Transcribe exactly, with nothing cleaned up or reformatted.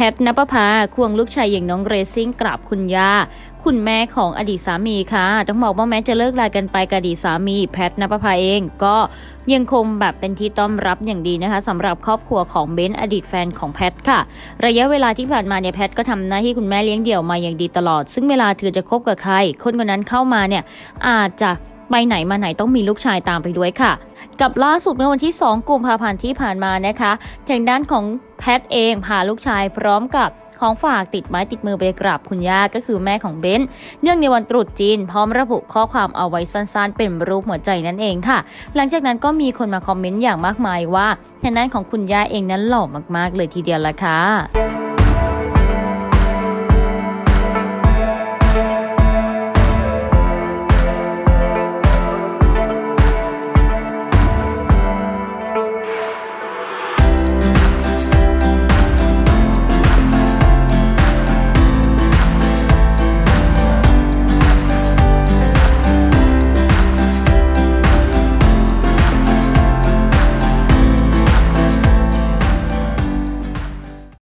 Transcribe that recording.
ทณปภาควงลูกชายอย่างน้องเรซิ่งกราบคุณย่าคุณแม่ของอดีตสามีค่ะต้องบอกว่าแม้จะเลิกลากันไปกับอดีตสามีแพทณปภาเองก็ยังคงแบบเป็นที่ต้อนรับอย่างดีนะคะสำหรับครอบครัวของเบนซ์อดีตแฟนของแพทค่ะระยะเวลาที่ผ่านมาเนี่ยแพทก็ทำหน้าที่คุณแม่เลี้ยงเดี่ยวมาอย่างดีตลอดซึ่งเวลาเธอจะคบกับใครคนคนนั้นเข้ามาเนี่ยอาจจะไปไหนมาไหนต้องมีลูกชายตามไปด้วยค่ะกับล่าสุดเมื่อวันที่สองกุมภาพันธ์ที่ผ่านมานะคะทางด้านของแพทเองพาลูกชายพร้อมกับของฝากติดไม้ติดมือไปกราบคุณย่าก็คือแม่ของเบนซ์เนื่องในวันตรุษจีนพร้อมระบุข้อความเอาไว้สั้นๆเป็นรูปหัวใจนั่นเองค่ะหลังจากนั้นก็มีคนมาคอมเมนต์อย่างมากมายว่าทางด้านของคุณย่าเองนั้นหล่อมากๆเลยทีเดียวละค่ะ